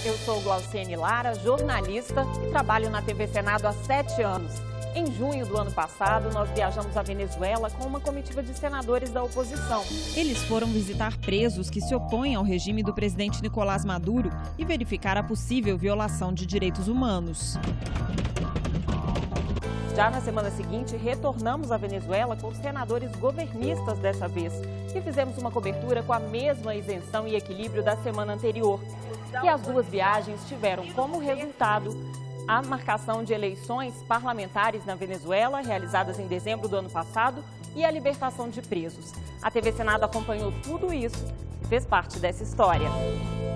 Eu sou Glauciene Lara, jornalista e trabalho na TV Senado há 7 anos. Em junho do ano passado, nós viajamos à Venezuela com uma comitiva de senadores da oposição. Eles foram visitar presos que se opõem ao regime do presidente Nicolás Maduro e verificar a possível violação de direitos humanos. Já na semana seguinte, retornamos à Venezuela com senadores governistas dessa vez e fizemos uma cobertura com a mesma isenção e equilíbrio da semana anterior. E as duas viagens tiveram como resultado a marcação de eleições parlamentares na Venezuela, realizadas em dezembro do ano passado, e a libertação de presos. A TV Senado acompanhou tudo isso e fez parte dessa história.